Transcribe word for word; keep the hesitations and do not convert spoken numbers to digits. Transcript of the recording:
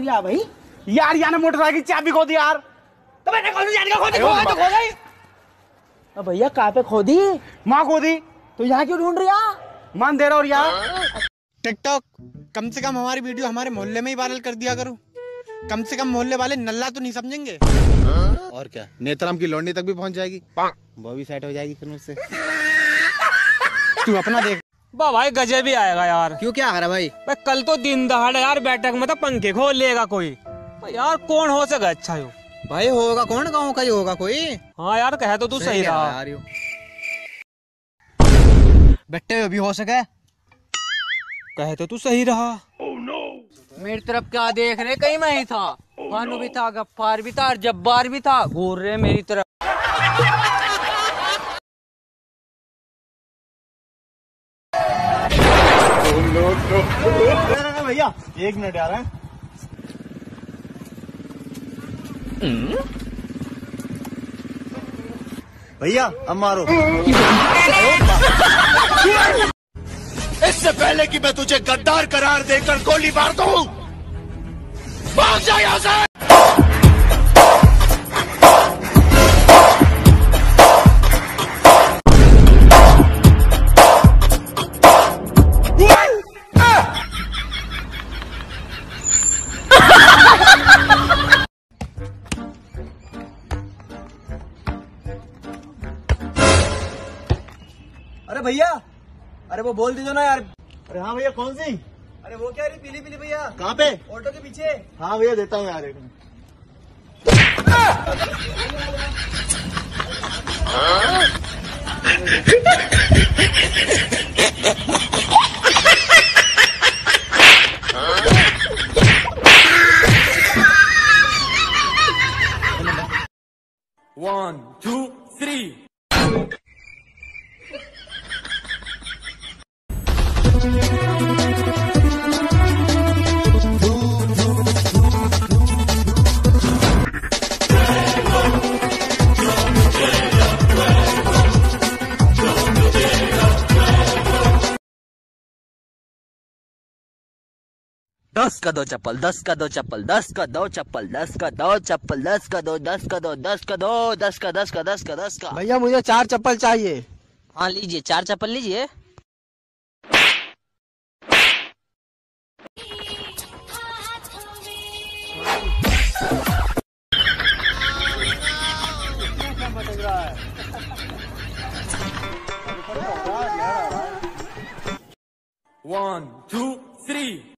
या भाई? यार यहाँ ने मोटरसाइकिल की चाबी खो दी यार। तो मैंने कौन सी जान का खो दी? खो गई। अब भैया कहाँ पे खो दी? माँ खो दी। तो यहाँ क्यों ढूंढ रही है? मान दे रहा और यार। टिकटॉक कम से कम हमारी वीडियो हमारे मोहल्ले में ही वायरल कर दिया करो। कम से कम मोहल्ले वाले नल्ला तो नहीं समझेंगे। और क्या, नेत्रम की लौंडी तक भी पहुंच जाएगी, वो भी सेट हो जाएगी फिर मुझसे। तू अपना देख। बा भाई गजे भी आएगा यार। क्यों, क्या आ रहा भाई? भाई कल तो दिन दहाड़े यार बैठक में तो पंखे खोल लेगा कोई। यार कौन हो सके अच्छा हो भाई? होगा कौन, गाँव का ही होगा कोई। हाँ यार कहे तो तू सही रहा यार। बेटे भी हो सके, कहे तो तू सही रहा। oh, no. मेरी तरफ क्या देख रहे? कहीं मैं ही था। oh, Bhanu no. भी था, गफ्फार भी था, जब्बार भी था, घूर रहे मेरी तरफ। भैया एक मिनट आ रहा है। भैया अब मारो। इससे पहले कि मैं तुझे गद्दार करार देकर गोली मार दूं, भाग जा यहाँ से। अरे भैया, अरे वो बोल दीजिए ना यार। अरे हाँ भैया, कौन सी? अरे वो क्या रही पीली पीली भैया? कहाँ पे? ऑटो के पीछे। हाँ भैया देता हूँ यार एक मिनट। One two three. दस का दो चप्पल, दस का दो चप्पल, दस का दो चप्पल, दस का दो चप्पल, दस का दो, दस का दो, दस का दो, दस का दस का दस का दस का। भैया मुझे चार चप्पल चाहिए। हाँ लीजिए, चार चप्पल लीजिए। One two three.